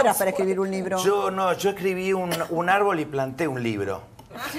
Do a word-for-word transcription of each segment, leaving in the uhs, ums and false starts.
eras para escribir un libro? Yo no, yo escribí un, un árbol y planté un libro.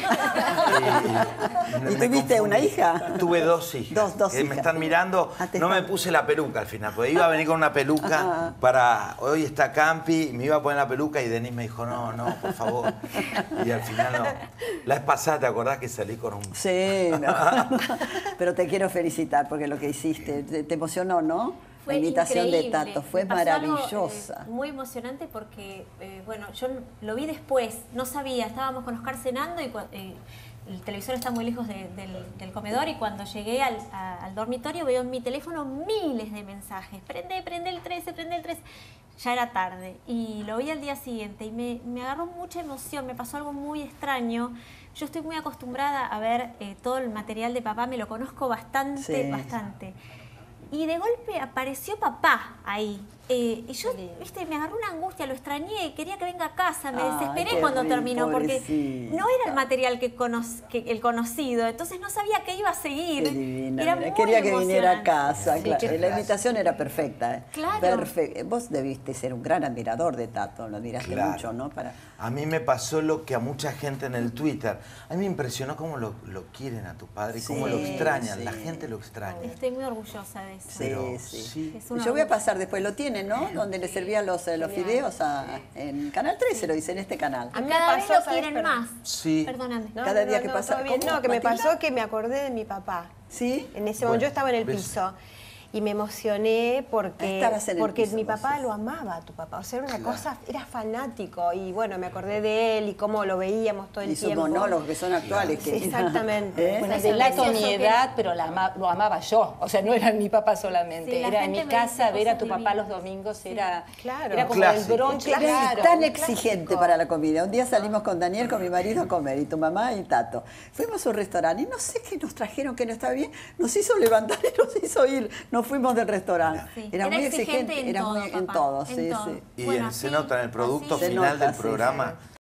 ¿Y, ¿Y tuviste una hija? Tuve dos hijas. Dos, dos que hijas. Me están mirando. Ah, no me están... puse la peluca al final, porque iba a venir con una peluca Ajá. para... Hoy está Campi, me iba a poner la peluca y Denis me dijo, no, no, por favor. Y al final no. La vez pasada, ¿te acordás que salí con un...? Sí, no. Pero te quiero felicitar porque lo que hiciste, te, te emocionó, ¿no? Fue la invitación increíble. de Tato fue Me pasó maravillosa. Algo, eh, muy emocionante porque, eh, bueno, yo lo vi después, no sabía, estábamos con Oscar cenando y eh, el televisor está muy lejos de, del, del comedor y cuando llegué al, a, al dormitorio veo en mi teléfono miles de mensajes. Prende, prende el trece, prende el trece. Ya era tarde y lo vi al día siguiente y me, me agarró mucha emoción, me pasó algo muy extraño. Yo estoy muy acostumbrada a ver eh, todo el material de papá, me lo conozco bastante, sí. bastante. Y de golpe apareció papá ahí. Eh, y yo, viste, me agarró una angustia, lo extrañé, quería que venga a casa, me desesperé Ay, cuando rico, terminó, porque pobrecita. no era el material que, cono que el conocido, entonces no sabía qué iba a seguir. Qué divina, era mira, muy quería que viniera a emocionante. casa. Sí, Claro. La invitación era perfecta. ¿eh? Claro. Perfecta. Vos debiste ser un gran admirador de Tato, lo admiraste Claro. mucho, ¿no? Para... A mí me pasó lo que a mucha gente en el Twitter. A mí me impresionó cómo lo, lo quieren a tu padre y cómo Sí, lo extrañan. sí. La gente lo extraña. Estoy muy orgullosa de eso. Sí, Pero, sí. sí. Es una Yo voy a orgullo. pasar después, lo tienen, ¿no? Donde le servían los, los fideos a, en Canal trece, lo dice en este canal. A mí me Cada vez pasó, lo ¿sabes? quieren Pero- más. Sí. Perdóname. No, Cada no, día no, que no, pasa- todo bien. ¿cómo, No, que me Matilda? pasó que me acordé de mi papá. ¿Sí? En ese Bueno, momento yo estaba en el ¿ves? piso y me emocioné porque, Estabas en el porque piso, mi vos, papá sí. lo amaba a tu papá. O sea, era una Claro. cosa, era fanático. Y bueno, me acordé de él y cómo lo veíamos todo el Y sus tiempo. monólogos que son actuales. Sí, Que, exactamente. ¿Eh? Bueno, Eso delato precioso mi que- edad, pero la ama- lo amaba yo. O sea, no era mi papá solamente. Sí, la era en mi gente me casa, dice ver a cosas tu papá divinas. los domingos era, Claro. era como Clásico. el bronche. Clásico. Claro. Tan un exigente clásico. para la comida. Un día salimos con Daniel, con mi marido, a comer, y tu mamá y Tato. Fuimos a un restaurante y no sé qué nos trajeron que no estaba bien. Nos hizo levantar y nos hizo ir. Nos fuimos del restaurante. Sí. Era, muy exigente, en era todo, muy en papá, todo, en sí, todo. sí. Y Bueno, en- se así- nota en el producto así- Se final nota, del sí, programa. sí.